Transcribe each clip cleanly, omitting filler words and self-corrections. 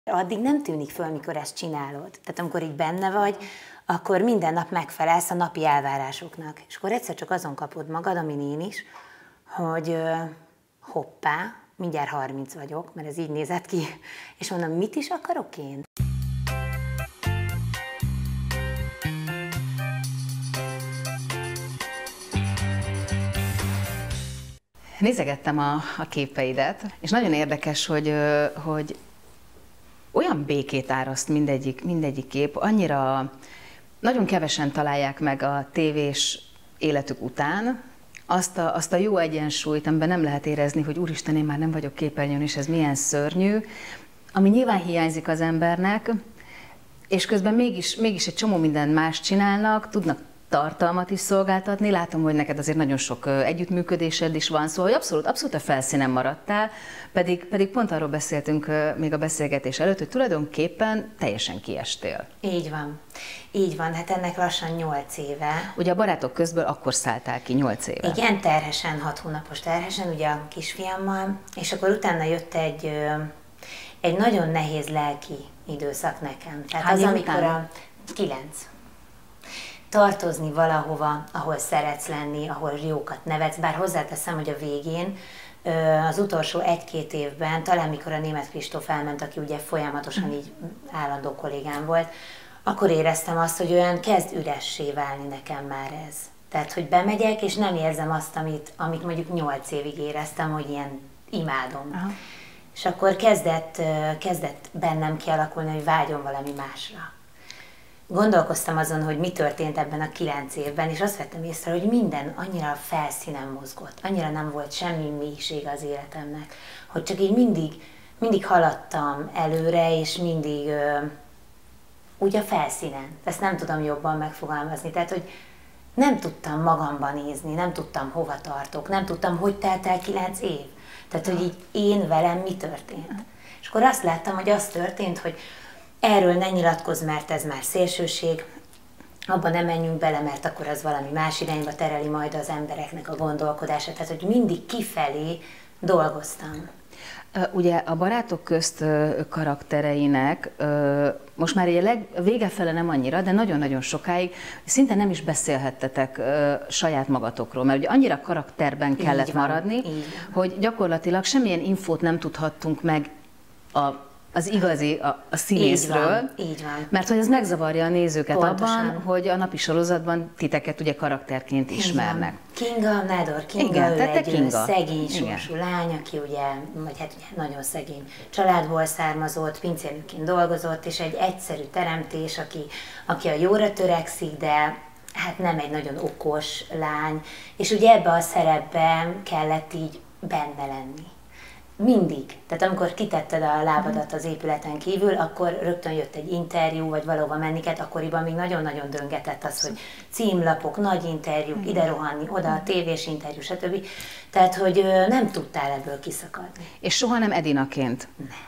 Addig nem tűnik föl, mikor ezt csinálod. Tehát amikor így benne vagy, akkor minden nap megfelelsz a napi elvárásoknak. És akkor egyszer csak azon kapod magad, amin én is, hogy hoppá, mindjárt 30 vagyok, mert ez így nézett ki, és mondom, mit is akarok én? Nézegettem a képeidet, és nagyon érdekes, hogy olyan békét áraszt mindegyik kép, annyira nagyon kevesen találják meg a tévés életük után azt a jó egyensúlyt, amiben nem lehet érezni, hogy úristen, én már nem vagyok képernyőn, és ez milyen szörnyű, ami nyilván hiányzik az embernek, és közben mégis egy csomó mindent más csinálnak, tudnak tartalmat is szolgáltatni. Látom, hogy neked azért nagyon sok együttműködésed is van, szóval hogy abszolút a felszínen maradtál, pedig pont arról beszéltünk még a beszélgetés előtt, hogy tulajdonképpen teljesen kiestél. Így van, hát ennek lassan 8 éve. Ugye a Barátok közből akkor szálltál ki 8 éve. Igen, terhesen, 6 hónapos terhesen, ugye a kisfiammal, és akkor utána jött egy nagyon nehéz lelki időszak nekem. Tehát az, amikor a 9. Tartozni valahova, ahol szeretsz lenni, ahol jókat nevetsz, bár hozzáteszem, hogy a végén, az utolsó 1-2 évben, talán mikor a Németh Kristóf elment, aki ugye folyamatosan így állandó kollégám volt, akkor éreztem azt, hogy olyan kezd üressé válni nekem már ez. Tehát, hogy bemegyek, és nem érzem azt, amit mondjuk 8 évig éreztem, hogy ilyen imádom. Aha. És akkor kezdett bennem kialakulni, hogy vágyom valami másra. Gondolkoztam azon, hogy mi történt ebben a 9 évben, és azt vettem észre, hogy minden annyira a felszínen mozgott, annyira nem volt semmi mélység az életemnek, hogy csak így mindig haladtam előre, és mindig úgy a felszínen. Ezt nem tudom jobban megfogalmazni, tehát, hogy nem tudtam magamban nézni, nem tudtam hova tartok, nem tudtam, hogy telt el 9 év. Tehát, hogy így én velem mi történt. És akkor azt láttam, hogy az történt, hogy erről ne nyilatkozz, mert ez már szélsőség, abban nem menjünk bele, mert akkor az valami más irányba tereli majd az embereknek a gondolkodását. Tehát, hogy mindig kifelé dolgoztam. Ugye a Barátok közt karaktereinek most már a vége fele nem annyira, de nagyon-nagyon sokáig szinte nem is beszélhettetek saját magatokról, mert ugye annyira karakterben kellett maradni, hogy gyakorlatilag semmilyen infót nem tudhattunk meg az igazi, a színészről, így van. Mert hogy ez megzavarja a nézőket Pontosan. abban, hogy a napi sorozatban titeket ugye karakterként ismernek. Kinga, Nádor Kinga, igen, ő egy Kinga. Szegény sorsú lány, aki ugye, vagy hát ugye nagyon szegény családból származott, pincérnőként dolgozott, és egy egyszerű teremtés, aki a jóra törekszik, de hát nem egy nagyon okos lány, és ugye ebbe a szerepben kellett így benne lenni. Mindig. Tehát amikor kitetted a lábadat az épületen kívül, akkor rögtön jött egy interjú, vagy valahova menniket, akkoriban még nagyon-nagyon döngetett az, hogy címlapok, nagy interjúk, ide rohanni, oda, tévés interjú, stb. Tehát, hogy nem tudtál ebből kiszakadni. És soha nem Edinaként?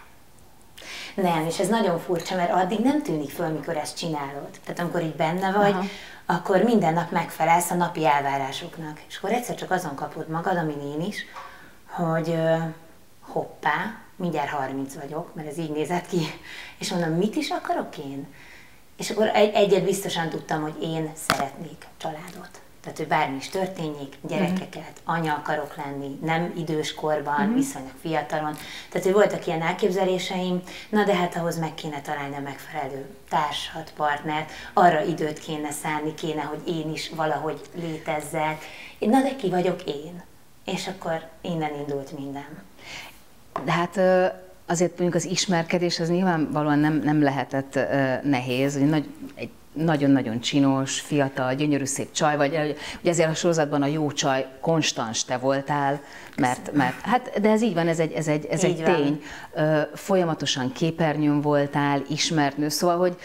Nem, és ez nagyon furcsa, mert addig nem tűnik föl, mikor ezt csinálod. Tehát amikor így benne vagy, akkor minden nap megfelelsz a napi elvárásoknak. És akkor egyszer csak azon kapod magad, amin én is, hogy hoppá, mindjárt 30 vagyok, mert ez így nézett ki, és mondom, mit is akarok én? És akkor egyet biztosan tudtam, hogy én szeretnék családot. Tehát, hogy bármi is történjék, gyerekeket, anya akarok lenni, nem idős korban, viszonylag fiatalon. Tehát, hogy voltak ilyen elképzeléseim, na de hát ahhoz meg kéne találni a megfelelő társat, partnert, arra időt kéne szánni, kéne, hogy én is valahogy létezzek. Na de ki vagyok én? És akkor innen indult minden. De hát azért mondjuk az ismerkedés az nyilvánvalóan nem lehetett nehéz, egy nagyon-nagyon csinos, fiatal, gyönyörű szép csaj vagy. Ugye ezért a sorozatban a jó csaj konstans te voltál, mert hát, de ez így van, ez egy tény. Folyamatosan képernyőn voltál, ismert nő, szóval, hogy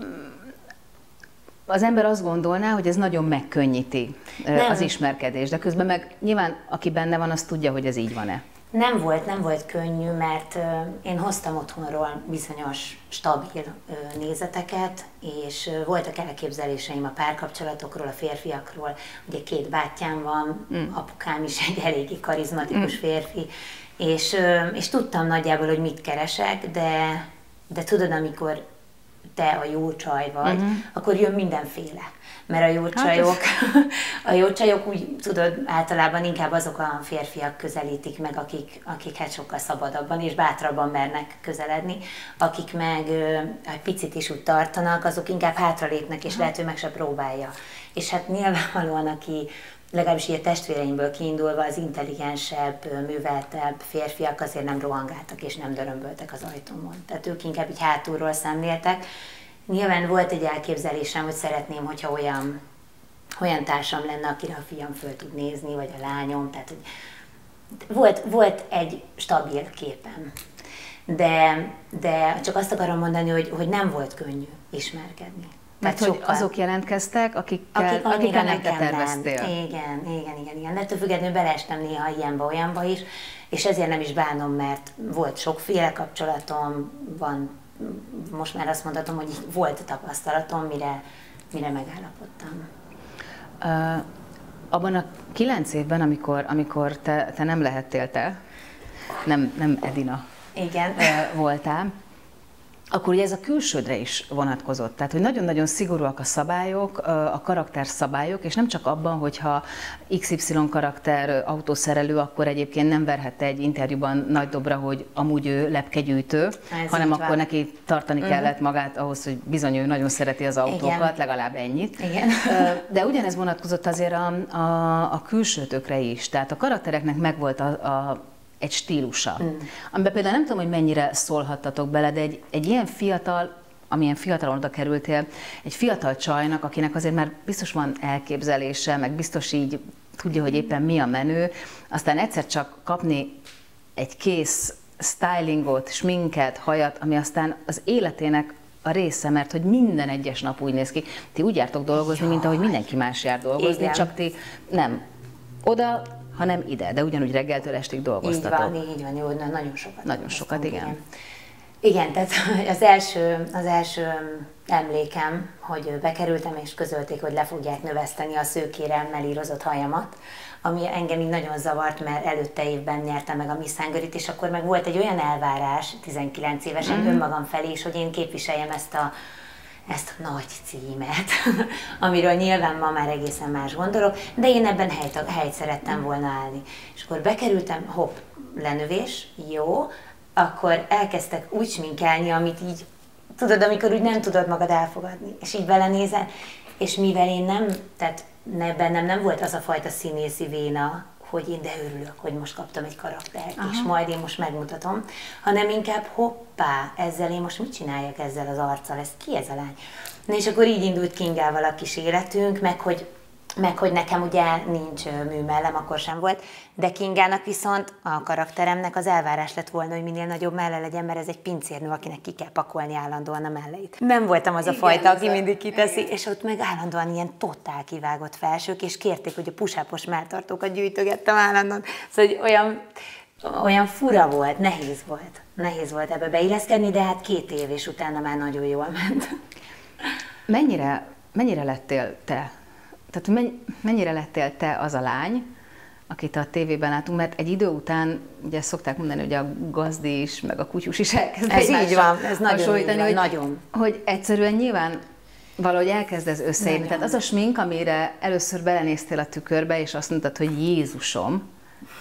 az ember azt gondolná, hogy ez nagyon megkönnyíti az ismerkedést, de közben meg nyilván aki benne van, az tudja, hogy ez így van-e. Nem volt könnyű, mert én hoztam otthonról bizonyos stabil nézeteket, és voltak elképzeléseim a párkapcsolatokról, a férfiakról. Ugye 2 bátyám van, apukám is egy eléggé karizmatikus férfi, és tudtam nagyjából, hogy mit keresek, de tudod, amikor te a jó csaj vagy, akkor jön mindenféle. Mert a jó csajok úgy, tudod, általában inkább azok a férfiak közelítik meg, akik hát sokkal szabadabban és bátrabban mernek közeledni, akik meg egy picit is úgy tartanak, azok inkább hátralépnek, és lehet, hogy meg se próbálja. És hát nyilvánvalóan, aki legalábbis ilyen testvéreimből kiindulva az intelligensebb, műveltebb férfiak azért nem rohangáltak és nem dörömböltek az ajtómon. Tehát ők inkább így hátulról szemléltek. Nyilván volt egy elképzelésem, hogy szeretném, hogyha olyan társam lenne, akire a fiam föl tud nézni, vagy a lányom. Tehát, hogy volt egy stabil képem. De csak azt akarom mondani, hogy nem volt könnyű ismerkedni. Mert hogy azok jelentkeztek, akikkel nem te terveztél. Igen. De ettől függetlenül beleestem néha ilyenbe, olyanba is, és ezért nem is bánom, mert volt sokféle kapcsolatom, van, most már azt mondhatom, hogy volt tapasztalatom, mire megállapodtam. Abban a 9 évben, amikor te nem lehettél nem Edina igen. voltál, akkor ugye ez a külsődre is vonatkozott. Tehát, hogy nagyon-nagyon szigorúak a szabályok, a karakterszabályok, és nem csak abban, hogyha XY karakter autószerelő, akkor egyébként nem verhette egy interjúban nagy dobra, hogy amúgy ő lepkegyűjtő, hanem akkor neki tartani kellett magát ahhoz, hogy bizony ő nagyon szereti az autókat, igen. Legalább ennyit. Igen. De ugyanez vonatkozott azért a külsőtökre is. Tehát a karaktereknek megvolt egy stílusa, amiben például nem tudom, hogy mennyire szólhattatok bele, de egy ilyen fiatal, amilyen fiatalon oda kerültél, egy fiatal csajnak, akinek azért már biztos van elképzelése, meg biztos így tudja, hogy éppen mi a menő, aztán egyszer csak kapni egy kész stylingot, sminket, hajat, ami aztán az életének a része, mert hogy minden egyes nap úgy néz ki. Ti úgy jártok dolgozni, mint ahogy mindenki más jár dolgozni, igen. Csak ti nem oda, hanem ide, de ugyanúgy reggeltől estig dolgoztatok. Így van, jó, nagyon sokat. Nagyon sokat, igen. Igen, tehát az első emlékem, hogy bekerültem és közölték, hogy le fogják növeszteni a szőkére mellírozott hajamat, ami engem így nagyon zavart, mert előtte évben nyertem meg a Miss Hungary-t, és akkor meg volt egy olyan elvárás 19 évesen önmagam felé is, hogy én képviseljem ezt a nagy címet, amiről nyilván ma már egészen más gondolok, de én ebben helyt szerettem volna állni. És akkor bekerültem, hopp, lenövés, jó, akkor elkezdtek úgy sminkelni, amit így, tudod, amikor úgy nem tudod magad elfogadni, és így belenézel, és mivel én bennem nem volt az a fajta színészi véna, hogy én de örülök, hogy most kaptam egy karaktert, és majd én most megmutatom, hanem inkább hoppá, ezzel én most mit csináljak ezzel az arccal, ez ki ez a lány? Na és akkor így indult Kingával a kis életünk, meg hogy nekem ugye nincs műmellem, akkor sem volt, de Kingának viszont a karakteremnek az elvárás lett volna, hogy minél nagyobb melle legyen, mert ez egy pincérnő, akinek ki kell pakolni állandóan a melleit. Nem voltam az a fajta, aki mindig kiteszi, és ott meg állandóan ilyen totál kivágott felsők, és kérték, hogy a pusápos melltartókat gyűjtögettem állandóan. Szóval olyan fura volt, nehéz volt ebbe beilleszkedni, de hát 2 év, és utána már nagyon jól ment. Mennyire lettél te? Tehát mennyire lettél te az a lány, akit a tévében látunk, mert egy idő után, ugye szokták mondani, hogy a gazdi is, meg a kutyus is elkezd. Ez így van, ez nagyon így van, nagyon. Hogy egyszerűen nyilván valahogy elkezd ez összeérni. Tehát az a smink, amire először belenéztél a tükörbe, és azt mondtad, hogy Jézusom,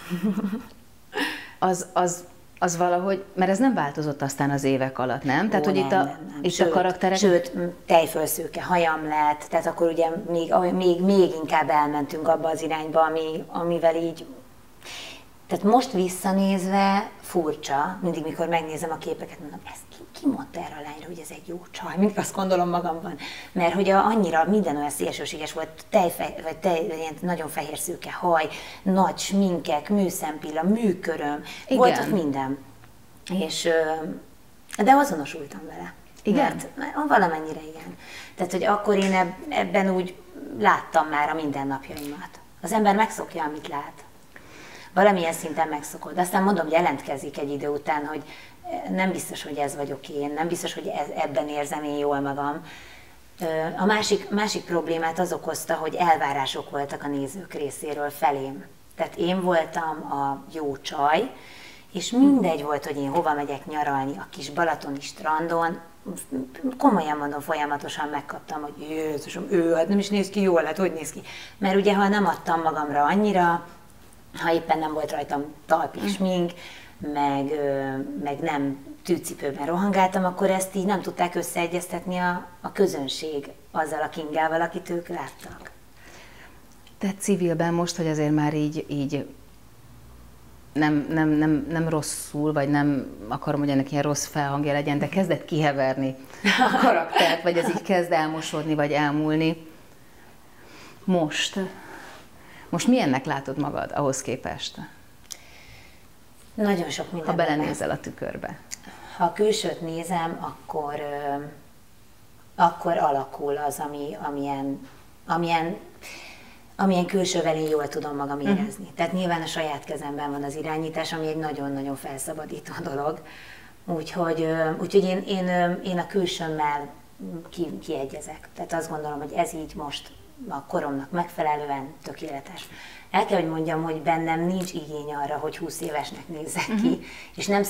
az valahogy, mert ez nem változott aztán az évek alatt, nem? Tehát, hogy itt a karakterek... Sőt, tejfölszőke hajam lett, tehát akkor ugye még inkább elmentünk abba az irányba, amivel így... Tehát most visszanézve furcsa, mindig mikor megnézem a képeket, mondom, ezt ki mondta erre a lányra, hogy ez egy jó csaj, mindig azt gondolom magamban. Mert hogy annyira minden olyan szélsőséges volt, ilyen nagyon fehér szőke haj, nagy sminkek, műszempilla, műköröm, volt ott minden. De azonosultam vele. Igen? Mert valamennyire igen. Tehát, hogy akkor én ebben úgy láttam már a mindennapjaimat. Az ember megszokja, amit lát. Valamilyen szinten megszokod. Aztán mondom, hogy jelentkezik egy idő után, hogy nem biztos, hogy ez vagyok én, nem biztos, hogy ebben érzem én jól magam. A másik problémát az okozta, hogy elvárások voltak a nézők részéről felém. Tehát én voltam a jó csaj, és mindegy volt, hogy én hova megyek nyaralni, a kis balatoni strandon, komolyan mondom, folyamatosan megkaptam, hogy Jézusom, hát nem is néz ki jól, hát hogy néz ki? Mert ugye, ha nem adtam magamra annyira, ha éppen nem volt rajtam talpi smink, meg nem tűcipőben rohangáltam, akkor ezt így nem tudták összeegyeztetni a közönség azzal a Kingával, akit ők láttak. Te civilben most, hogy azért már így nem rosszul, vagy nem akarom, hogy ennek ilyen rossz felhangja legyen, de kezdett kiheverni a karaktert, vagy ez így kezd elmosodni, vagy elmúlni. Most milyennek látod magad ahhoz képest? Nagyon sok minden. Ha belenézel a tükörbe. Ha a külsőt nézem, akkor alakul az, amilyen külsővel én jól tudom magam érezni. Tehát nyilván a saját kezemben van az irányítás, ami egy nagyon-nagyon felszabadító dolog. Úgyhogy én a külsőmmel kiegyezek. Tehát azt gondolom, hogy ez így most a koromnak megfelelően tökéletes. El kell, hogy mondjam, hogy bennem nincs igény arra, hogy 20 évesnek nézzek ki, és nem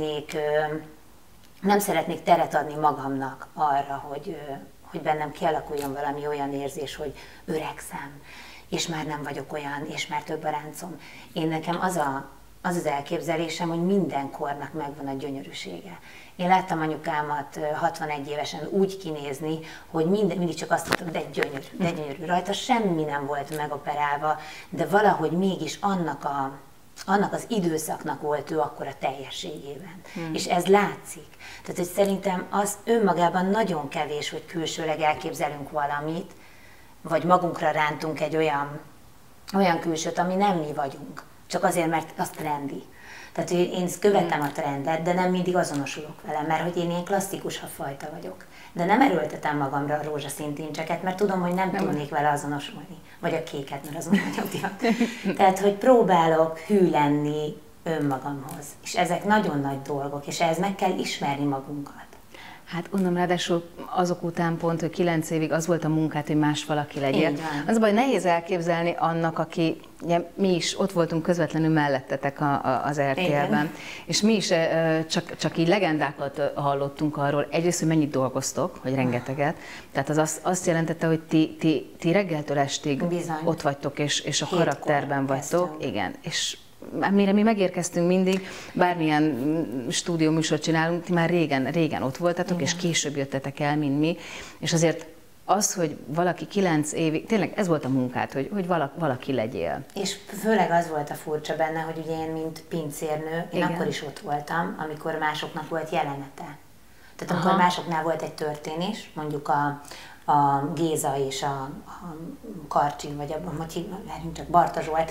szeretnék teret adni magamnak arra, hogy bennem kialakuljon valami olyan érzés, hogy öregszem, és már nem vagyok olyan, és már több a ráncom. Nekem az elképzelésem, hogy minden kornak megvan a gyönyörűsége. Én láttam anyukámat 61 évesen úgy kinézni, hogy mindig csak azt mondtam, de gyönyörű. Rajta semmi nem volt megoperálva, de valahogy mégis annak az időszaknak volt ő akkor a teljességében. És ez látszik. Tehát, hogy szerintem az önmagában nagyon kevés, hogy külsőleg elképzelünk valamit, vagy magunkra rántunk egy olyan külsőt, ami nem mi vagyunk. Csak azért, mert az trendi. Tehát én követem a trendet, de nem mindig azonosulok vele, mert hogy én ilyen klasszikusabb fajta vagyok. De nem erőltetem magamra a rózsaszín tincseket, mert tudom, hogy nem tudnék vele azonosulni. Vagy a kéket, mert az nagyon divat. Tehát, hogy próbálok hű lenni önmagamhoz. És ezek nagyon nagy dolgok, és ehhez meg kell ismerni magunkat. Hát gondolom, ráadásul azok után pont, hogy 9 évig az volt a munkát, hogy más valaki legyél. Az a baj, nehéz elképzelni annak, aki, ugye, mi is ott voltunk közvetlenül mellettetek az RTL-ben, és mi is csak így legendákat hallottunk arról, egyrészt, hogy mennyit dolgoztok, hogy rengeteget, tehát az azt jelentette, hogy ti reggeltől estig ott vagytok, és a karakterben vagytok. Igen, és mire mi megérkeztünk mindig, bármilyen stúdióműsort csinálunk, ti már régen ott voltatok, és később jöttetek el, mint mi. És azért az, hogy valaki 9 évig, tényleg ez volt a munkád, hogy valaki legyél. És főleg az volt a furcsa benne, hogy ugye én, mint pincérnő, én akkor is ott voltam, amikor másoknak volt jelenete. Tehát amikor másoknál volt egy történés, mondjuk a Géza és a Karcsi, vagy csak Barta Zsolt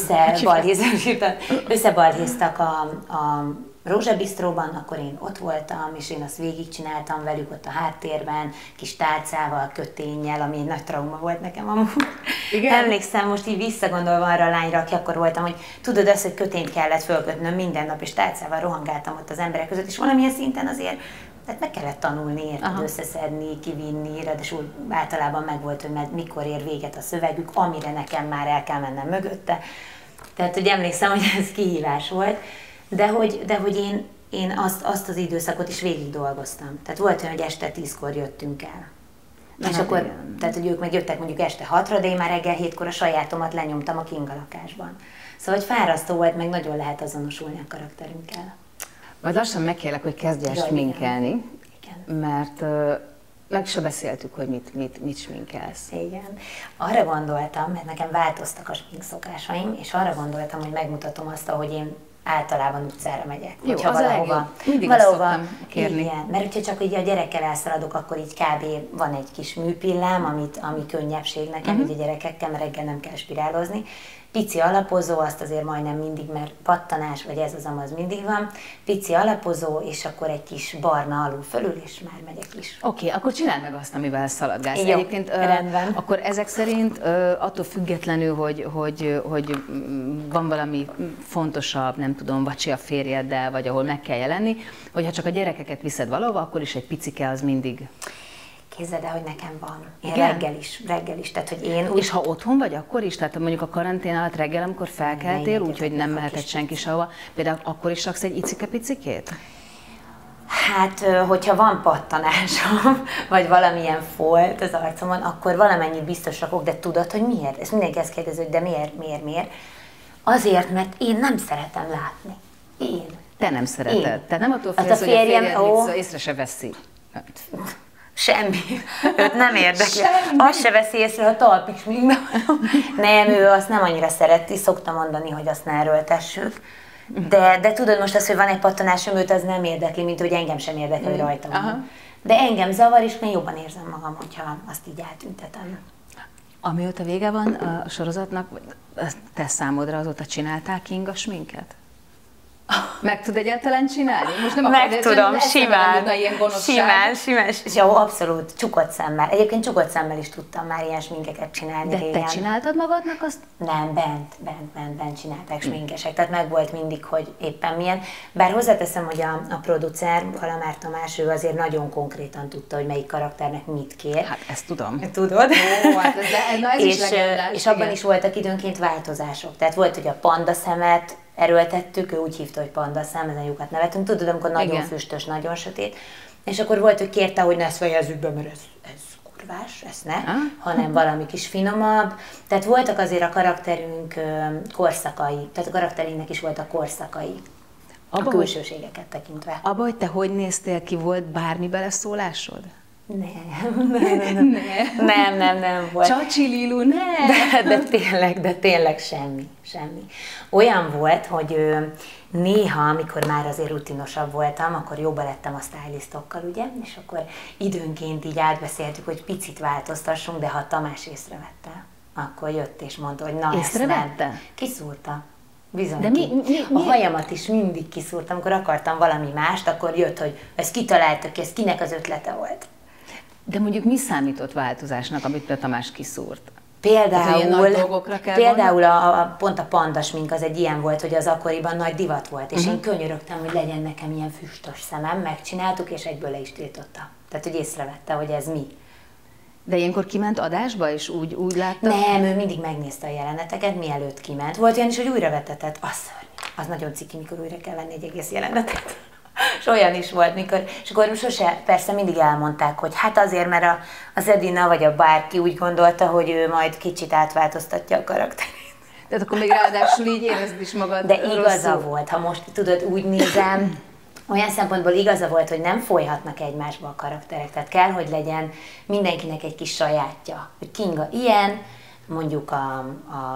összebalhéztak a Rózsabistróban, akkor én ott voltam, és én azt végigcsináltam velük ott a háttérben, kis tálcával, köténnyel, ami egy nagy trauma volt nekem amúgy. Igen? Emlékszem most így visszagondolva arra a lányra, aki akkor voltam, hogy tudod azt, hogy kötényt kellett fölkötnöm minden nap, és tálcával rohangáltam ott az emberek között, és valamilyen szinten azért tehát meg kellett tanulni, érted, összeszedni, kivinni, ráadásul általában megvolt, hogy mikor ér véget a szövegük, amire nekem már el kell mennem mögötte. Tehát, hogy emlékszem, hogy ez kihívás volt, de hogy én azt az időszakot is végig dolgoztam. Tehát volt olyan, hogy este 10-kor jöttünk el. És akkor, igen. Tehát, hogy ők meg jöttek mondjuk este 6-ra, de én már reggel 7-kor a sajátomat lenyomtam a Kinga lakásban. Szóval, hogy fárasztó volt, meg nagyon lehet azonosulni a karakterünkkel. Majd lassan megkérlek, hogy kezdj el sminkelni, mert meg se beszéltük, hogy mit sminkelsz. Igen. Arra gondoltam, mert nekem változtak a sminkszokásaim, és arra gondoltam, hogy megmutatom azt, ahogy én általában utcára megyek. Jó, az a legjobb. Mindig azt szoktam kérni. Igen, mert hogyha csak így a gyerekkel elszaladok, akkor így kb. Van egy kis műpillám, ami könnyebbség nekem, ugye gyerekekkel, mert reggel nem kell spirálozni. Pici alapozó, azt azért majdnem mindig, mert pattanás, vagy ez az mindig van. Pici alapozó, és akkor egy kis barna alul fölül, és már megyek is. Oké, akkor csináld meg azt, amivel szaladgálsz. Jó, egyébként rendben. Akkor ezek szerint attól függetlenül, hogy van valami fontosabb, nem tudom, vacsi a férjeddel, vagy ahol meg kell jelenni, hogyha csak a gyerekeket viszed valahova, akkor is egy picike az mindig... Képzeld el, hogy nekem van. Én Igen? reggel is. Tehát, hogy én úgy... És ha otthon vagy, akkor is? Tehát mondjuk a karantén alatt reggel, amikor felkeltél, úgyhogy nem mehetett senki sehova, például akkor is raksz egy icike-picikét? Hát, hogyha van pattanásom, vagy valamilyen folt az arcomon, akkor valamennyit biztos rakok, de tudod, hogy miért? Ezt mindenki ezt kérdezi, hogy de miért? Azért, mert én nem szeretem látni. Én. Te nem szereted. Te nem attól Hát félsz, hogy a férjed ó, észre se veszi. Semmi. Őt nem érdekli. Azt se veszi észre, ha talpig még nem, ő azt nem annyira szereti, szokta mondani, hogy azt ne erőltessük. De tudod most azt, hogy van egy pattanásom, őt az nem érdekli, mint hogy engem sem érdekli, hogy rajtam van. De engem zavar, és én jobban érzem magam, hogyha azt így eltüntetem. Amióta vége van a sorozatnak, te számodra azóta csináltál Kinga sminket? Meg tud egyáltalán csinálni? Most nem meg tudom, simán. Jó, abszolút, csukott szemmel. Egyébként csukott szemmel is tudtam már ilyen sminkeket csinálni. De régen. te csináltad magadnak azt? Nem, bent csinálták sminkesek, tehát meg volt mindig, hogy éppen milyen. Bár hozzáteszem, hogy a producer, Kalamár Tamás, ő azért nagyon konkrétan tudta, hogy melyik karakternek mit kér. Hát ezt tudom. Tudod? Ó, hát ez is legendás, és abban is voltak időnként változások. Tehát volt, hogy a panda szemet erőltettük, ő úgy hívta, hogy panda szem, ezen lyukat nevetünk. Tudod, amikor nagyon füstös, nagyon sötét. És akkor volt, hogy kérte, hogy ne ezt fejezzük be, mert ez kurvás, ezt ne, hanem valami kis finomabb. Tehát voltak azért a karakterünk korszakai, tehát a karakterinknek is voltak korszakai, a külsőségeket tekintve. Abba, hogy te hogy néztél ki, volt bármi beleszólásod? Nem volt. Csacsi Lilu, De tényleg semmi. Olyan volt, hogy néha, amikor már azért rutinosabb voltam, akkor jobban lettem a stylistokkal, ugye? És akkor időnként így átbeszéltük, hogy picit változtassunk, de ha Tamás észrevette, akkor jött és mondta, hogy na észrevette? Ezt nem. Kiszúrta. Bizony. De mi? A hajamat is mindig kiszúrtam, amikor akartam valami mást, akkor jött, hogy ezt kitaláltak ki, ez kinek az ötlete volt. De mondjuk mi számított változásnak, amit a Tamás kiszúrt? Például pont a pandasmink az egy ilyen volt, hogy az akkoriban nagy divat volt, és én könyörögtem, hogy legyen nekem ilyen füstös szemem, megcsináltuk, és egyből le is tiltotta. Tehát, hogy észrevette, hogy ez mi. De ilyenkor kiment adásba, és úgy látta? Nem, ő mindig megnézte a jeleneteket, mielőtt kiment. Volt olyan is, hogy újra vetetett. Az szörnyű. Az nagyon ciki, mikor újra kell venni egy egész jelenetet. És olyan is volt, mikor, és akkor sose, persze mindig elmondták, hogy hát azért, mert az Edina vagy a bárki úgy gondolta, hogy ő majd kicsit átváltoztatja a karakterét. Tehát akkor még ráadásul így érezd is magad. De igaza volt, ha most tudod, úgy nézem, olyan szempontból igaza volt, hogy nem folyhatnak egymásba a karakterek, tehát kell, hogy legyen mindenkinek egy kis sajátja. Hogy Kinga ilyen, mondjuk a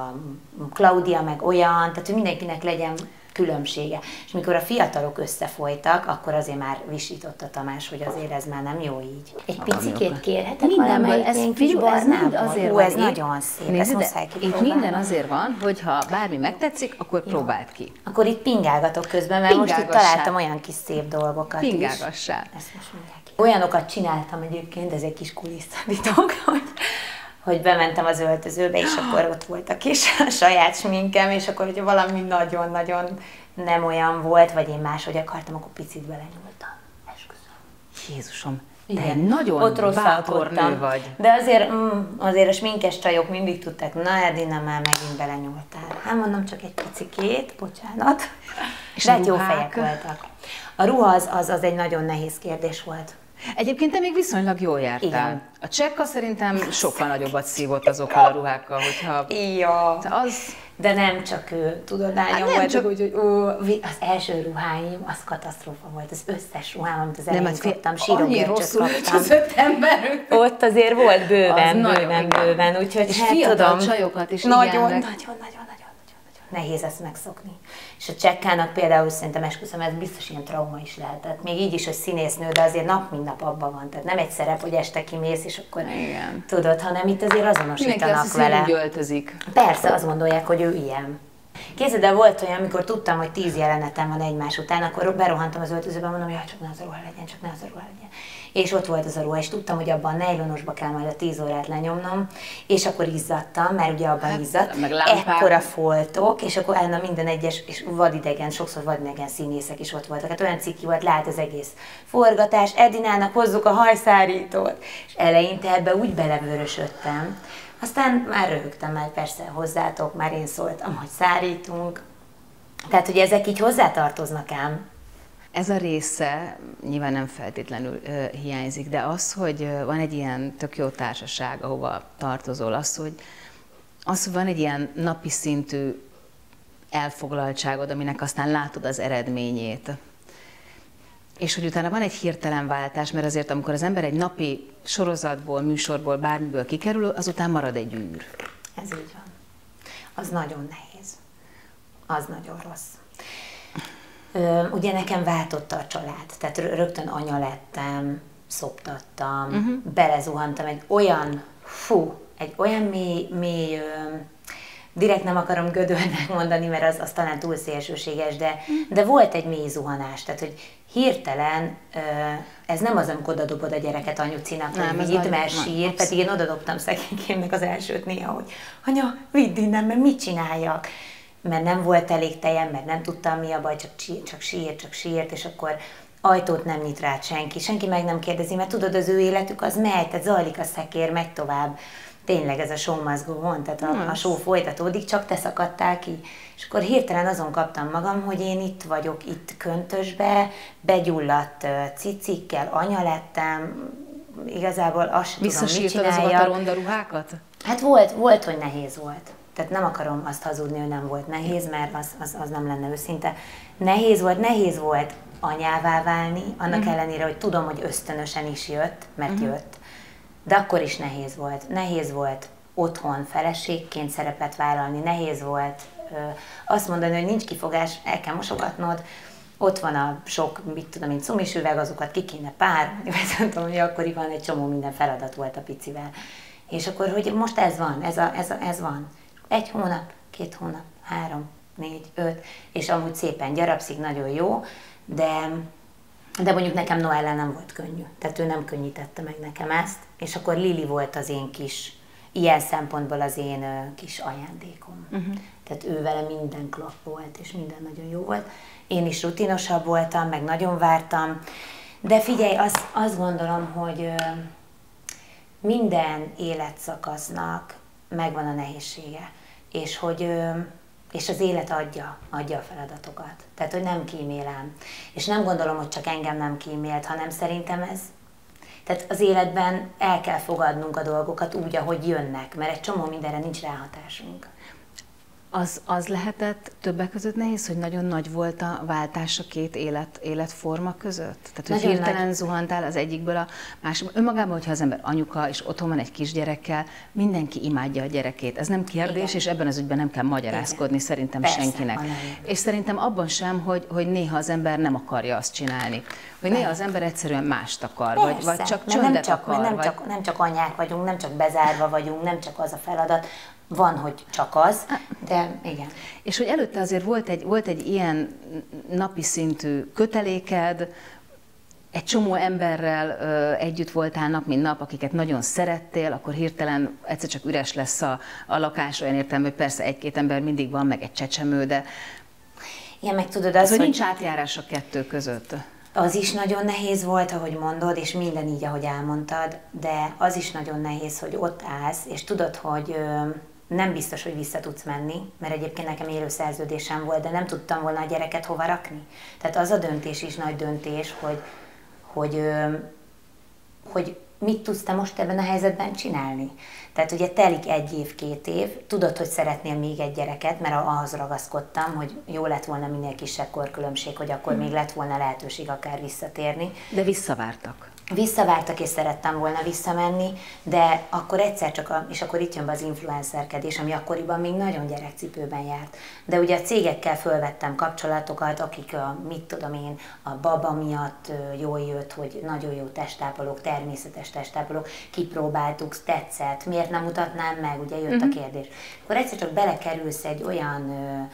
Claudia meg olyan, tehát hogy mindenkinek legyen különbsége. És mikor a fiatalok összefolytak, akkor azért már visított Tamás, hogy azért ez már nem jó így. Egy picikét kérhetek mindenből, ez barnából. Ez nagyon szép, nézd, itt minden azért van, hogy ha bármi megtetszik, akkor próbáld ki. Akkor itt pingálgatok közben, mert most itt találtam olyan kis szép dolgokat is. Pingálgassál. Ezt most mindenki. Olyanokat csináltam egyébként, ez egy kis kulisszatitok, hogy bementem az öltözőbe, és akkor ott volt a kis saját sminkem, és akkor, hogyha valami nagyon-nagyon nem olyan volt, vagy én máshogy akartam, akkor picit belenyúltam. Esküszöm. Jézusom, te egy nagyon bátor nő vagy. De azért a sminkes csajok mindig tudták, na Edina, már megint belenyúltál. Hát mondom, csak egy picikét, bocsánat. És de jó fejek voltak. A ruha az egy nagyon nehéz kérdés volt. Egyébként te még viszonylag jól jártál. Igen. A Csekka szerintem sokkal nagyobbat szívott azokkal a ruhákkal, hogyha... Ja. Az... De nem csak ő, tudod, lányom nem volt, csak... hogy az első ruháim, az katasztrófa volt, az összes ruhám, amit az elején kaptam, sírogörcsöt kaptam. Ott azért volt bőven, úgyhogy és fiatal csajokat is nagyon nehéz ezt megszokni. És a Csekkának például szerintem esküszöm, ez biztos ilyen trauma is lehetett. Még így is, hogy színésznő, de azért nap mint nap abban van. Tehát nem egy szerep, hogy este kimész, és akkor tudod, hanem itt azért azonosítanak vele. Mindenki öltözik. Persze, azt gondolják, hogy ő ilyen. Képzeld el, volt olyan, amikor tudtam, hogy 10 jelenetem van egymás után, akkor berohantam az öltözőbe, mondom, hogy csak ne az a ruha legyen, csak ne az a ruha legyen. és ott volt az a ruha, és tudtam, hogy abban a nejlonosba kell majd a 10 órát lenyomnom, és akkor izzadtam, mert ugye abban izzadt, ekkora foltok, és akkor állna minden egyes, és vadidegen, sokszor vadidegen színészek is ott voltak, hát olyan ciki volt, lát az egész forgatás, Edinának hozzuk a hajszárítót, és eleinte ebbe úgy belevörösödtem, aztán már röhögtem, már persze hozzátok, már én szóltam, hogy szárítunk, tehát hogy ezek így hozzátartoznak ám. Ez a része nyilván nem feltétlenül hiányzik, de az, hogy van egy ilyen tök jó társaság, ahova tartozol, az, hogy van egy ilyen napi szintű elfoglaltságod, aminek aztán látod az eredményét. És hogy utána van egy hirtelen váltás, mert azért amikor az ember egy napi sorozatból, műsorból, bármiből kikerül, azután marad egy űr. Ez így van. Az nagyon nehéz. Az nagyon rossz. Ugye nekem váltotta a család, tehát rögtön anya lettem, szoptattam, belezuhantam egy olyan, mély direkt nem akarom gödörnek mondani, mert az talán túl szélsőséges, de volt egy mély zuhanás, tehát hogy hirtelen, ez nem az, amikor odadobod a gyereket anyucinak, hogy vidd, mert sír, pedig én odadobtam szegénykémnek az elsőt néha, hogy anya, vidd innen, mert mit csináljak? Mert nem volt elég tejem, mert nem tudtam mi a baj, csak sírt, és akkor ajtót nem nyit rá senki meg nem kérdezi, mert tudod, az ő életük az megy, tehát zajlik a szekér, megy tovább. Tényleg ez a show must go on, tehát a show folytatódik, csak te szakadtál ki. És akkor hirtelen azon kaptam magam, hogy én itt vagyok, itt köntösbe, begyulladt cicikkel, anya lettem, igazából azt sem tudom, mit csináljak. Visszasírtad az ronda ruhákat? Hát volt, hogy nehéz volt. Tehát nem akarom azt hazudni, hogy nem volt nehéz, mert az nem lenne őszinte. Nehéz volt anyává válni, annak ellenére, hogy tudom, hogy ösztönösen is jött, mert jött. De akkor is nehéz volt. Nehéz volt otthon feleségként szerepet vállalni, nehéz volt azt mondani, hogy nincs kifogás, el kell mosogatnod, ott van a sok, mit tudom én, cumis üveg, azokat ki kéne pár, vagy nem tudom, hogy akkoriban egy csomó minden feladat volt a picivel. És akkor, hogy most ez van, ez van. 1 hónap, 2 hónap, 3, 4, 5, és amúgy szépen gyarapszik, nagyon jó, de mondjuk nekem Noellel nem volt könnyű. Tehát ő nem könnyítette meg nekem ezt, és akkor Lili volt az én kis, ilyen szempontból az én kis ajándékom. Tehát ő vele minden klapp volt, és minden nagyon jó volt. Én is rutinosabb voltam, meg nagyon vártam, de figyelj, azt gondolom, hogy minden életszakasznak megvan a nehézsége, és az élet adja a feladatokat. Tehát, hogy nem kímélem. És nem gondolom, hogy csak engem nem kímélt, hanem szerintem ez. Tehát az életben el kell fogadnunk a dolgokat úgy, ahogy jönnek, mert egy csomó mindenre nincs ráhatásunk. Az lehetett többek között nehéz, hogy nagyon nagy volt a váltás a két életforma között? Tehát, hogy hirtelen zuhantál az egyikből a másikból. Önmagában, hogyha az ember anyuka, és otthon van egy kisgyerekkel, mindenki imádja a gyerekét. Ez nem kérdés, igen. És ebben az ügyben nem kell magyarázkodni szerintem persze, senkinek. És szerintem abban sem, hogy néha az ember nem akarja azt csinálni. Hogy néha az ember egyszerűen mást akar, vagy csak csöndet akar. Nem csak anyák vagyunk, nem csak bezárva vagyunk, nem csak az a feladat. Van, hogy csak az, de igen. És hogy előtte azért volt egy ilyen napi szintű köteléked, egy csomó emberrel együtt voltál nap, mint nap, akiket nagyon szerettél, akkor hirtelen egyszer csak üres lesz a lakás, olyan értelme, hogy persze 1-2 ember mindig van, meg egy csecsemő, de... Igen, meg tudod azt, hogy nincs átjárás a kettő között. Az is nagyon nehéz volt, ahogy mondod, és minden így, ahogy elmondtad, de az is nagyon nehéz, hogy ott állsz, és tudod, hogy nem biztos, hogy vissza tudsz menni, mert egyébként nekem élő szerződésem volt, de nem tudtam volna a gyereket hova rakni. Tehát az a döntés is nagy döntés, hogy mit tudsz te most ebben a helyzetben csinálni. Tehát ugye telik 1 év, 2 év, tudod, hogy szeretnél még egy gyereket, mert ahhoz ragaszkodtam, hogy jó lett volna minél kisebb korkülönbség, hogy akkor még lett volna lehetőség akár visszatérni. De visszavártak. Visszavártak, és szerettem volna visszamenni, de akkor egyszer csak, és akkor itt jön be az influencerkedés, ami akkoriban még nagyon gyerekcipőben járt. De ugye a cégekkel fölvettem kapcsolatokat, akik mit tudom én, a baba miatt jól jött, hogy nagyon jó testápolók, természetes testápolók, kipróbáltuk, tetszett, miért nem mutatnám meg, ugye jött a kérdés. Akkor egyszer csak belekerülsz egy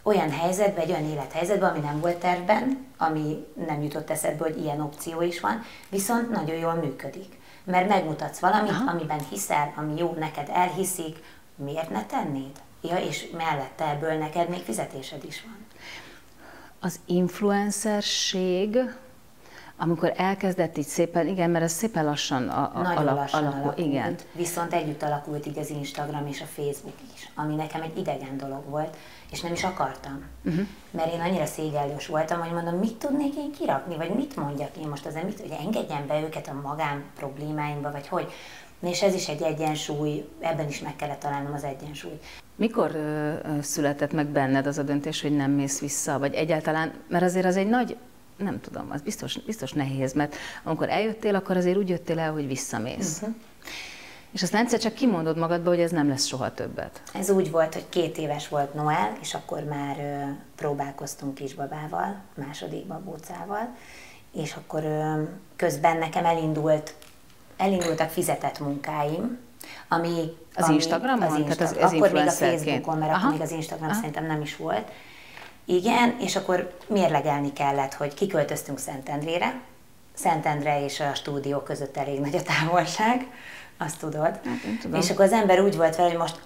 olyan helyzetbe, egy olyan élethelyzetbe, ami nem volt tervben, ami nem jutott eszedbe, hogy ilyen opció is van, viszont nagyon jól működik. Mert megmutatsz valamit, amiben hiszel, ami jó, neked elhiszik, miért ne tennéd? Ja, és mellette ebből neked még fizetésed is van. Az influencerség, amikor elkezdett így szépen, igen, mert ez szépen lassan Nagyon lassan alakult. Igen. Viszont együtt alakult így az Instagram és a Facebook is, ami nekem egy idegen dolog volt, és nem is akartam. Mert én annyira szégyellős voltam, hogy mondom, mit tudnék én kirakni, vagy mit mondjak én most azért, hogy engedjem be őket a magám problémáimba, vagy hogy. És ez is egy egyensúly, ebben is meg kellett találnom az egyensúlyt. Mikor született meg benned az a döntés, hogy nem mész vissza, vagy egyáltalán, mert azért az egy nagy, nem tudom, az biztos nehéz, mert amikor eljöttél, akkor azért úgy jöttél el, hogy visszamész. És aztán egyszer csak kimondod magadba, hogy ez nem lesz soha többet. Ez úgy volt, hogy 2 éves volt Noel, és akkor már próbálkoztunk kisbabával, második babócával, és akkor közben nekem elindultak fizetett munkáim, az Instagramon? Tehát az akkor még a Facebookon, mert akkor még az Instagram szerintem nem is volt. Igen, és akkor mérlegelni kellett, hogy kiköltöztünk Szentendrére. Szentendre és a stúdió között elég nagy a távolság, azt tudod. Hát, tudom. És akkor az ember úgy volt vele, hogy most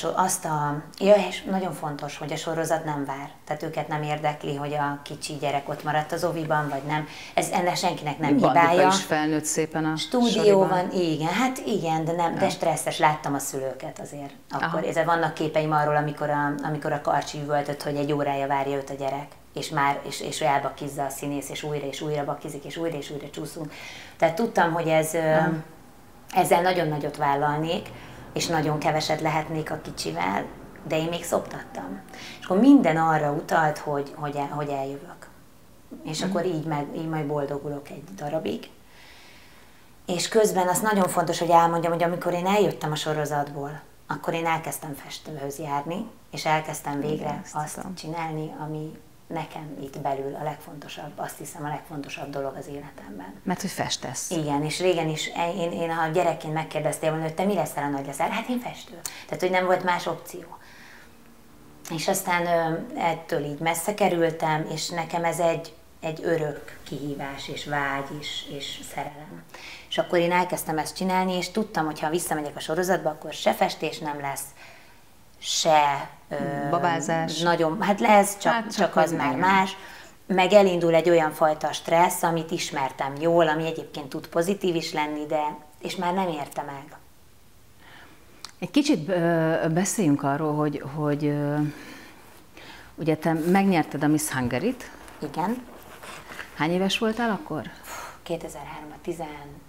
ja, és nagyon fontos, hogy a sorozat nem vár. Tehát őket nem érdekli, hogy a kicsi gyerek ott maradt az oviban, vagy nem. Ennek senkinek nem hibája. Is felnőtt szépen a stúdió van, igen, hát igen, de stresszes, láttam a szülőket azért. Akkor vannak képeim arról, amikor a Karcsi üvöltött, hogy 1 órája várja őt a gyerek. És elbakizza a színész, és újra bakizik, és újra csúszunk. Tehát tudtam, hogy ezzel nagyon nagyot vállalnék, és nagyon keveset lehetnék a kicsivel, de én még szoptattam. És akkor minden arra utalt, hogy eljövök. És akkor így majd boldogulok egy darabig. És közben az nagyon fontos, hogy elmondjam, hogy amikor én eljöttem a sorozatból, akkor én elkezdtem festőhöz járni, és elkezdtem végre azt csinálni, ami nekem itt belül a legfontosabb, azt hiszem a legfontosabb dolog az életemben. Mert hogy festesz. Igen, és régen is, én ha gyerekként megkérdeztél volna, hogy te mi leszel, a nagy leszel? Hát én festő. Tehát, hogy nem volt más opció. És aztán ettől így messze kerültem, és nekem ez egy örök kihívás, és vágy, és szerelem. És akkor én elkezdtem ezt csinálni, és tudtam, hogy ha visszamegyek a sorozatba, akkor se festés nem lesz, se babázás. Nagyon, hát lesz, csak az már más. Meg elindul egy olyan fajta stressz, amit ismertem jól, ami egyébként tud pozitív is lenni, és már nem érte meg. Egy kicsit beszéljünk arról, hogy ugye te megnyerted a Miss Hungary-t. Igen. Hány éves voltál akkor? 2003-ban 18,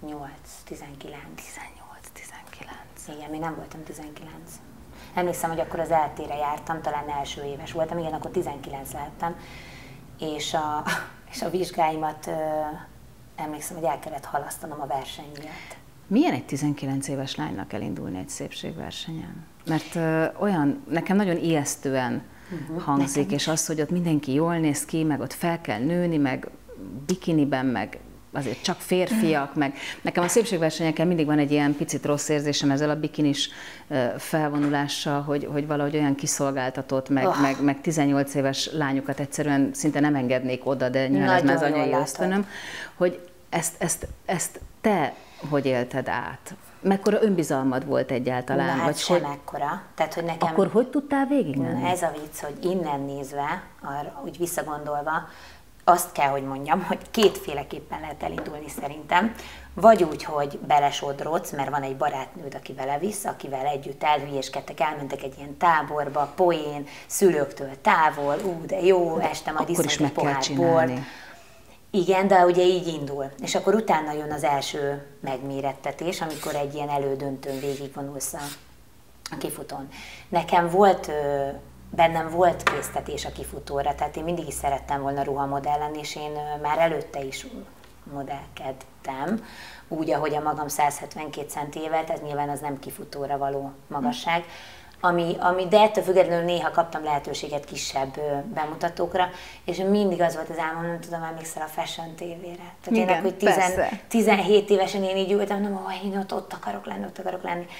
19. Igen, még nem voltam 19. Emlékszem, hogy akkor az eltére jártam, talán első éves voltam, igen, akkor 19 lettem, és a vizsgáimat emlékszem, hogy el kellett halasztanom a verseny miatt. Milyen egy 19 éves lánynak elindulni egy szépségversenyen? Mert nekem nagyon ijesztően hangzik, és az, hogy ott mindenki jól néz ki, meg ott fel kell nőni, meg bikiniben, meg azért csak férfiak, meg nekem a szépségversenyeken mindig van egy ilyen picit rossz érzésem ezzel a bikinis felvonulással, hogy valahogy olyan kiszolgáltatott, meg 18 éves lányokat egyszerűen szinte nem engednék oda, de nyilván ez már az anyai ösztönöm, hogy ezt te hogy élted át? Mekkora önbizalmad volt egyáltalán? Hát semmekkora. Tehát, hogy nekem... Akkor hogy tudtál végigmenni? Ez a vicc, hogy innen nézve, úgy visszagondolva, azt kell, hogy mondjam, hogy 2 lehet elindulni szerintem. Vagy úgy, hogy belesodrodsz, mert van egy barátnőd, aki vele visz, akivel együtt elhülyéskedtek, elmentek egy ilyen táborba, poén, szülőktől távol, de jó, este majd iszunk egy pohár bort. Igen, de ugye így indul. És akkor utána jön az első megmérettetés, amikor egy ilyen elődöntőn végigvonulsz a kifutón. Nekem bennem volt késztetés a kifutóra, tehát én mindig is szerettem volna ruhamodelleni, és én már előtte is modellkedtem, úgy, ahogy a magam 172 centével, tehát nyilván az nem kifutóra való magasság, de ettől függetlenül néha kaptam lehetőséget kisebb bemutatókra, és mindig az volt az álmom, nem tudom, emlékszel a Fashion TV-re. Tehát én akkor 17 évesen én így ültem, én ott akarok lenni.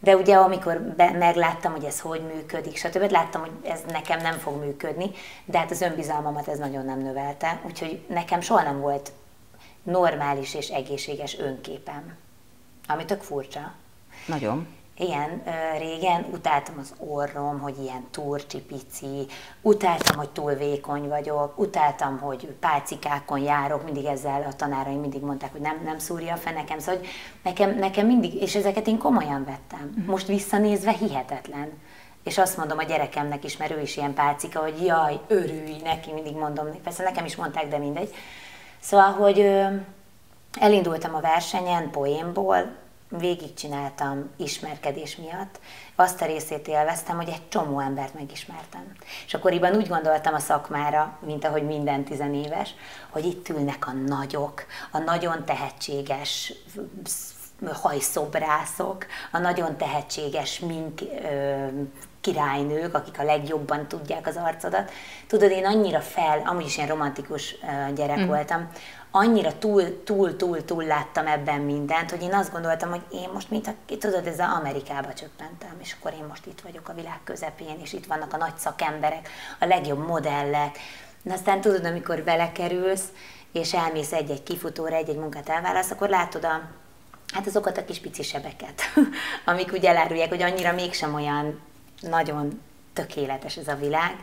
De ugye amikor megláttam, hogy ez hogy működik, stb. Láttam, hogy ez nekem nem fog működni, de hát az önbizalmamat ez nagyon nem növelte, úgyhogy nekem soha nem volt normális és egészséges önképem, ami tök furcsa. Nagyon. Igen, régen utáltam az orrom, hogy ilyen turcsi, pici, utáltam, hogy túl vékony vagyok, utáltam, hogy pálcikákon járok, mindig ezzel a tanáraim mindig mondták, hogy nem szúrja fel nekem, szóval hogy nekem mindig, és ezeket én komolyan vettem. Most visszanézve hihetetlen. És azt mondom a gyerekemnek is, mert ő is ilyen pálcika, hogy jaj, örülj neki, mindig mondom, persze nekem is mondták, de mindegy. Szóval, hogy elindultam a versenyen poénból, végigcsináltam ismerkedés miatt, azt a részét élveztem, hogy egy csomó embert megismertem. És akkoriban úgy gondoltam a szakmára, mint ahogy minden tizenéves, hogy itt ülnek a nagyok, a nagyon tehetséges hajszobrászok, a nagyon tehetséges királynők, akik a legjobban tudják az arcodat. Tudod, én annyira amúgy is ilyen romantikus gyerek voltam, annyira túl láttam ebben mindent, hogy én azt gondoltam, hogy én most, tudod, ez az Amerikába csöppentem, és akkor én most itt vagyok a világ közepén, és itt vannak a nagy szakemberek, a legjobb modellek. De aztán tudod, amikor belekerülsz, és elmész egy-egy kifutóra, egy-egy munkát elválasz, akkor látod hát azokat a kis pici sebeket, amik úgy elárulják, hogy annyira mégsem olyan nagyon tökéletes ez a világ,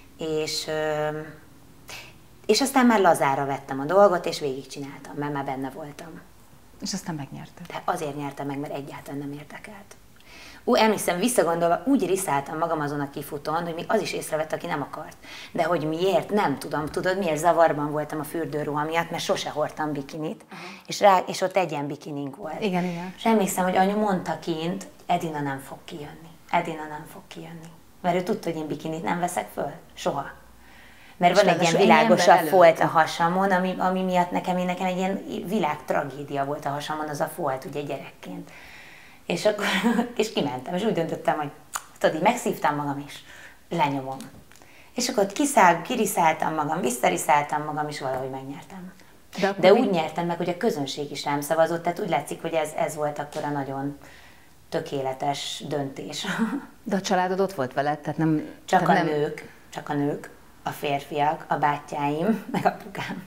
és aztán már lazára vettem a dolgot, és végigcsináltam, mert már benne voltam. És aztán megnyerted. De azért nyertem meg, mert egyáltalán nem érdekelt. Emlékszem, visszagondolva, úgy riszáltam magam azon a kifutón, hogy még az is észrevett, aki nem akart. De hogy miért, nem tudom. Tudod, miért zavarban voltam a fürdőruha miatt, mert sose hordtam bikinit, és ott egyen bikinink volt. Igen, igen. És emlékszem, hogy anyu mondta kint, Edina nem fog kijönni. Edina nem fog kijönni. Mert ő tudta, hogy én bikinit nem veszek föl. Soha. Mert van egy ilyen világosabb folt a hasamon, ami miatt nekem egy ilyen világtragédia volt a hasamon, az a folt, ugye gyerekként. És akkor és kimentem, és úgy döntöttem, hogy tudod, így megszívtam magam is, lenyomom. És akkor kiriszáltam magam, visszariszáltam magam, és valahogy megnyertem. De úgy nyertem meg, hogy a közönség is rám szavazott, tehát úgy látszik, hogy ez volt akkor a nagyon tökéletes döntés. De a családod ott volt veled? Tehát nem... Csak a nők, a férfiak, a bátyáim, meg apukám.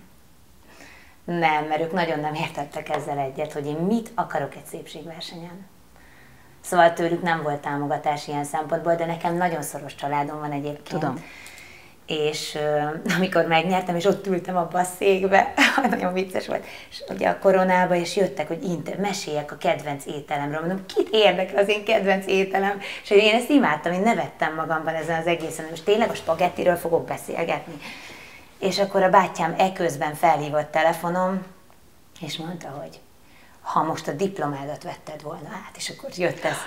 Nem, mert ők nagyon nem értettek ezzel egyet, hogy én mit akarok egy szépségversenyen. Szóval tőlük nem volt támogatás ilyen szempontból, de nekem nagyon szoros családom van egyébként. Tudom. És amikor megnyertem, és ott ültem abba a székbe, nagyon vicces volt, és ugye a koronába, és jöttek, hogy meséljek a kedvenc ételemről. Mondom, kit érdekel az én kedvenc ételem? És én ezt imádtam, én nevettem magamban ezen az egészen, most tényleg a spagettiről fogok beszélgetni. És akkor a bátyám eközben felhívott telefonom, és mondta, hogy ha most a diplomádat vetted volna át, és akkor jött ez,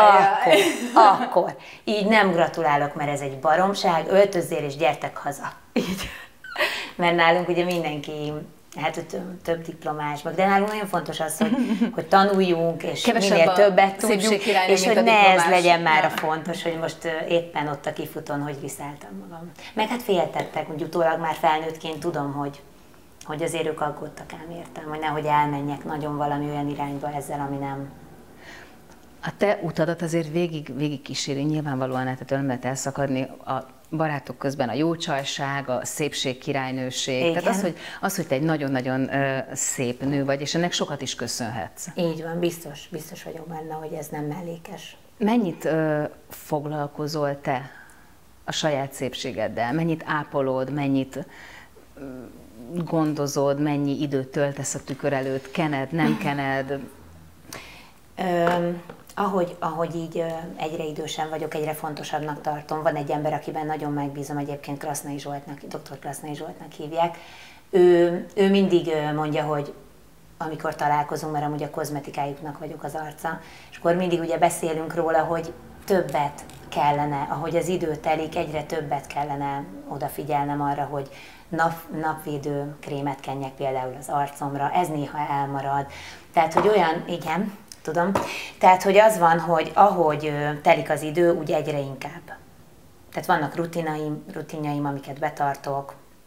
akkor. Így nem gratulálok, mert ez egy baromság, öltözzél és gyertek haza. Így. Mert nálunk ugye mindenki, hát több diplomás, de nálunk nagyon fontos az, hogy tanuljunk, és kevesebb minél többet tudjunk, és hogy ne ez legyen már a fontos, hogy most éppen ott a kifutón, hogy viszáltam magam. Meg hát féltettek, hogy utólag már felnőttként tudom, hogy azért ők aggódtak ám értem, hogy nehogy elmenjek nagyon valami olyan irányba ezzel, ami nem. A te utadat azért végig kíséri, nyilvánvalóan nem lehet elszakadni a barátok közben a jócsajság, a szépség, királynőség. Igen. Tehát az, hogy te egy nagyon-nagyon szép nő vagy, és ennek sokat is köszönhetsz. Így van, biztos vagyok benne, hogy ez nem mellékes. Mennyit foglalkozol te a saját szépségeddel? Mennyit ápolod, mennyit gondozod, mennyi időt töltesz a tükör előtt, kened, nem kened? Ahogy így egyre idősen vagyok, egyre fontosabbnak tartom. Van egy ember, akiben nagyon megbízom, egyébként Krasznai Zsoltnak, dr. Krasznai Zsoltnak hívják. Ő mindig mondja, hogy amikor találkozunk, mert amúgy a kozmetikájuknak vagyok az arca, és akkor mindig ugye beszélünk róla, hogy többet kellene, ahogy az idő telik, egyre többet kellene odafigyelnem arra, hogy napvédő krémet kenjek például az arcomra, ez néha elmarad. Tehát, hogy olyan, igen, tudom, tehát, hogy az van, hogy ahogy telik az idő, úgy egyre inkább. Tehát vannak rutinjaim, amiket betartok,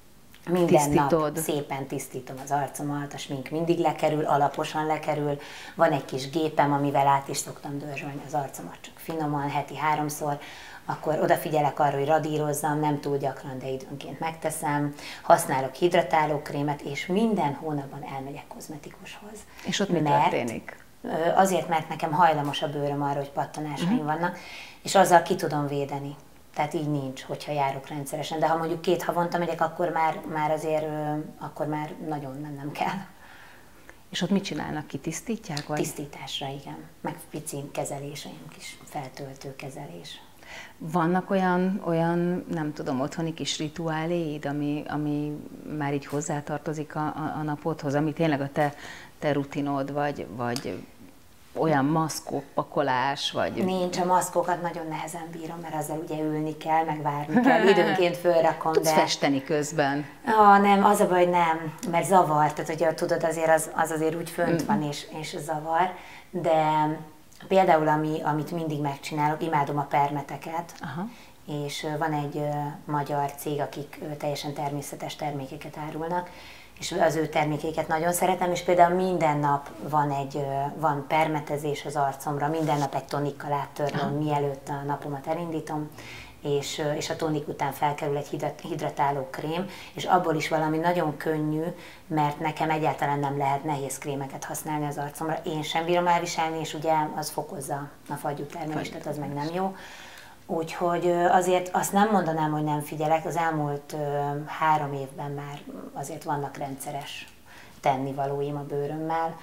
Minden nap szépen tisztítom az arcomat, a smink mindig lekerül, alaposan lekerül. Van egy kis gépem, amivel át is szoktam dörzsölni az arcomat, csak finoman, heti 3-szor. Akkor odafigyelek arra, hogy radírozzam, nem túl gyakran, de időnként megteszem. Használok hidratálókrémet, és minden hónapban elmegyek kozmetikushoz. És ott mi történik? Azért, mert nekem hajlamos a bőröm arra, hogy pattanásaim vannak, és azzal ki tudom védeni. Tehát így nincs, hogyha járok rendszeresen. De ha mondjuk 2 havonta megyek, akkor már azért, akkor már nagyon mennem kell. És ott mit csinálnak? Kitisztítják? Vagy? Tisztításra, igen. Meg pici kezeléseim, kis feltöltő kezelés. Vannak olyan, nem tudom, otthoni kis rituáléid, ami már így hozzátartozik a napodhoz, ami tényleg a te rutinod, vagy olyan maszkok, pakolás, vagy... Nincs, a maszkokat nagyon nehezen bírom, mert azzal ugye ülni kell, meg várni kell, időnként fölrakom, Tudsz festeni közben? Nem, az a baj, hogy nem, mert zavar, tehát ugye tudod, azért az azért úgy fönt van és zavar, de például amit mindig megcsinálok, imádom a permeteket, és van egy magyar cég, akik teljesen természetes termékeket árulnak, és az ő termékeiket nagyon szeretem, és például minden nap van permetezés az arcomra, minden nap egy tonikkal áttörlöm, mielőtt a napomat elindítom, és a tonik után felkerül egy hidratáló krém, és abból is valami nagyon könnyű, mert nekem egyáltalán nem lehet nehéz krémeket használni az arcomra. Én sem bírom elviselni, és ugye az fokozza a fagyútermelést, tehát az meg nem jó. Úgyhogy azért azt nem mondanám, hogy nem figyelek, az elmúlt 3 évben már azért vannak rendszeres tennivalóim a bőrömmel.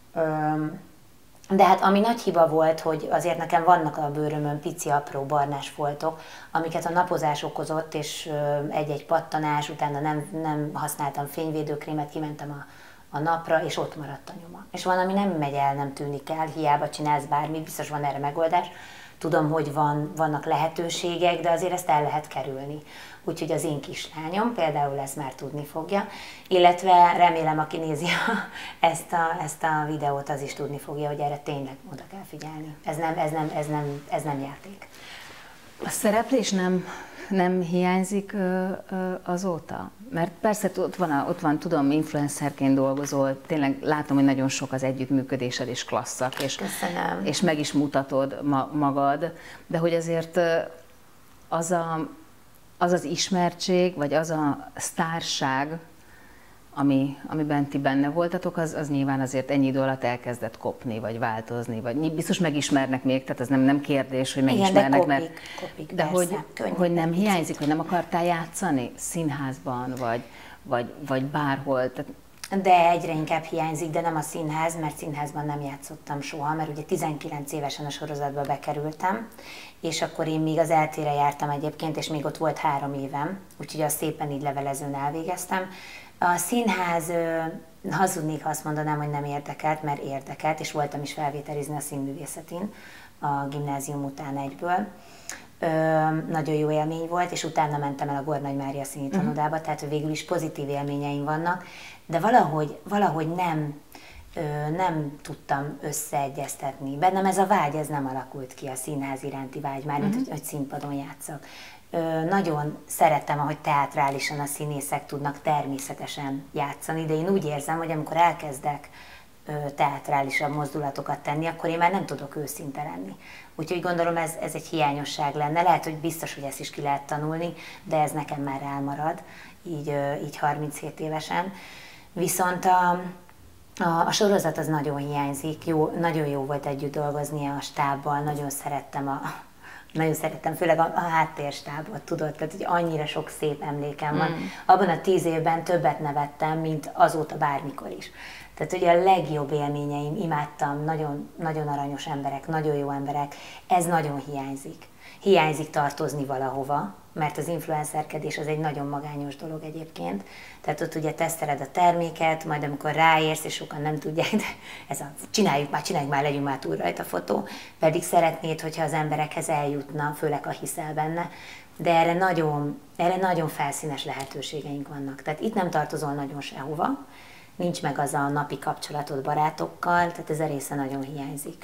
De hát ami nagy hiba volt, hogy azért nekem vannak a bőrömön pici apró barnás foltok, amiket a napozás okozott, és egy-egy pattanás, utána nem használtam fényvédőkrémet, kimentem a napra, és ott maradt a nyoma. És van, ami nem megy el, nem tűnik el, hiába csinálsz bármit, biztos van erre megoldás. Tudom, hogy vannak lehetőségek, de azért ezt el lehet kerülni. Úgyhogy az én kislányom például ezt már tudni fogja, illetve remélem, aki nézi ezt a videót, az is tudni fogja, hogy erre tényleg oda kell figyelni. Ez nem játék. A szereplés nem hiányzik azóta? Mert persze ott van, tudom, influencerként dolgozol, tényleg látom, hogy nagyon sok az együttműködésed és klasszak, és meg is mutatod magad, de hogy azért az ismertség, vagy az a sztárság, amiben ti benne voltatok, az nyilván azért ennyi idő alatt elkezdett kopni, vagy változni, vagy biztos megismernek még, tehát az nem kérdés, hogy megismernek, igen, de kopik, de persze, hogy nem hiányzik, hogy nem akartál játszani színházban, vagy bárhol. Tehát... De egyre inkább hiányzik, de nem a színház, mert színházban nem játszottam soha, mert ugye 19 évesen a sorozatba bekerültem, és akkor én még az ELTE-re jártam egyébként, és még ott volt 3 évem, úgyhogy azt szépen így levelezőn elvégeztem. A színház, hazudnék, ha azt mondanám, hogy nem érdekelt, mert érdekelt, és voltam is felvételizni a színművészetén a gimnázium után egyből. Nagyon jó élmény volt, és utána mentem el a Gornagy Mária Színi Tanodába, tehát végül is pozitív élményeim vannak, de valahogy nem tudtam összeegyeztetni. Bennem ez a vágy, ez nem alakult ki, a színház iránti vágy, mármint hogy színpadon játszok. Nagyon szeretem, ahogy teátrálisan a színészek tudnak természetesen játszani, de én úgy érzem, hogy amikor elkezdek teátrálisabb mozdulatokat tenni, akkor én már nem tudok őszinte lenni. Úgyhogy gondolom ez egy hiányosság lenne. Lehet, hogy biztos, hogy ezt is ki lehet tanulni, de ez nekem már elmarad, így 37 évesen. Viszont a sorozat az nagyon hiányzik, nagyon jó volt együtt dolgozni a stábbal, nagyon szerettem főleg a háttérstábot, tudod, tehát hogy annyira sok szép emlékem van. Abban a 10 évben többet nevettem, mint azóta bármikor is. Tehát ugye a legjobb élményeim, imádtam, nagyon, nagyon aranyos emberek, nagyon jó emberek, ez nagyon hiányzik. Hiányzik tartozni valahova, mert az influencerkedés az egy nagyon magányos dolog egyébként. Tehát ott ugye teszteled a terméket, majd amikor ráérsz, és sokan nem tudják, de ez csináljuk már, legyünk már túl rajta fotó, pedig szeretnéd, hogyha az emberekhez eljutna, főleg ha hiszel benne, de erre nagyon felszínes lehetőségeink vannak. Tehát itt nem tartozol nagyon sehova, nincs meg az a napi kapcsolatod barátokkal, tehát ez a része nagyon hiányzik.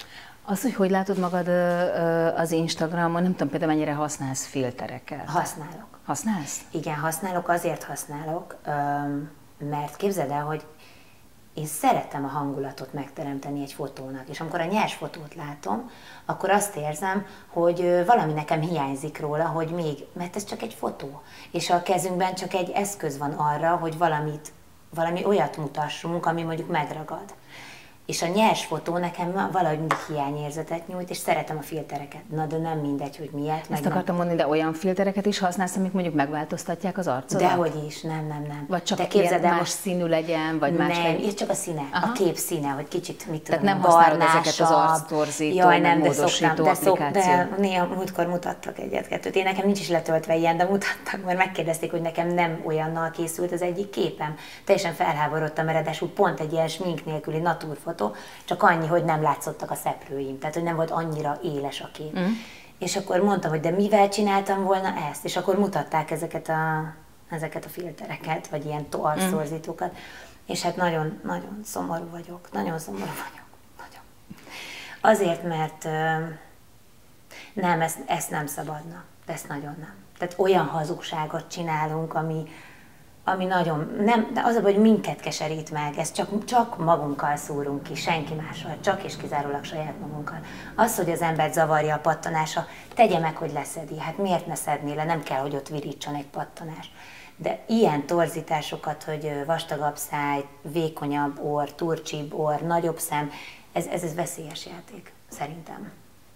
Az, hogy látod magad az Instagramon, nem tudom például mennyire használsz filtereket? Használok. Használsz? Igen, használok, azért használok, mert képzeld el, hogy én szeretem a hangulatot megteremteni egy fotónak, és amikor a nyers fotót látom, akkor azt érzem, hogy valami nekem hiányzik róla, hogy mert ez csak egy fotó, és a kezünkben csak egy eszköz van arra, hogy valami olyat mutassunk, ami mondjuk megragad. És a nyers fotó nekem valahogy mindig hiányérzetet nyújt, és szeretem a filtereket. Na, de nem mindegy, hogy miért. Ezt akartam mondani, de olyan filtereket is használsz, amik mondjuk megváltoztatják az arcodat? Dehogy is, nem. Vagy csak más más színű legyen, vagy más... Nem, itt csak a színe, a kép színe, hogy kicsit, mit tudom, tehát nem használod ezeket az arctorzító, módosító applikációt. De néha múltkor mutattak egyet-kettőt. Én nekem nincs is letöltve ilyen, de mutattak, mert megkérdezték, hogy nekem nem olyannal készült az egyik képem. Teljesen felháborodtam, mert ráadásul pont egy ilyen smink nélküli naturfotó, csak annyi, hogy nem látszottak a szeplőim, tehát hogy nem volt annyira éles a kép. És akkor mondtam, hogy de mivel csináltam volna ezt? És akkor mutatták ezeket a filtereket, vagy ilyen arctorzítókat. És hát nagyon, nagyon szomorú vagyok. Nagyon szomorú vagyok. Nagyon. Azért, mert nem, ezt nem szabadna. Ezt nagyon nem. Tehát olyan hazugságot csinálunk, ami nagyon, nem, de az a baj, hogy minket keserít meg, ezt csak magunkkal szúrunk ki, senki mással, csak és kizárólag saját magunkkal. Az, hogy az embert zavarja a pattanása, tegye meg, hogy leszedi. Hát miért ne szedné le, nem kell, hogy ott virítson egy pattanás. De ilyen torzításokat, hogy vastagabb száj, vékonyabb orr, turcsibb orr, nagyobb szem, ez veszélyes játék, szerintem.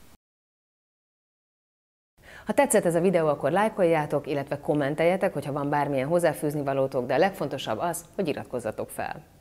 Ha tetszett ez a videó, akkor lájkoljátok, illetve kommenteljetek, hogyha van bármilyen hozzáfűzni valótok, de a legfontosabb az, hogy iratkozzatok fel.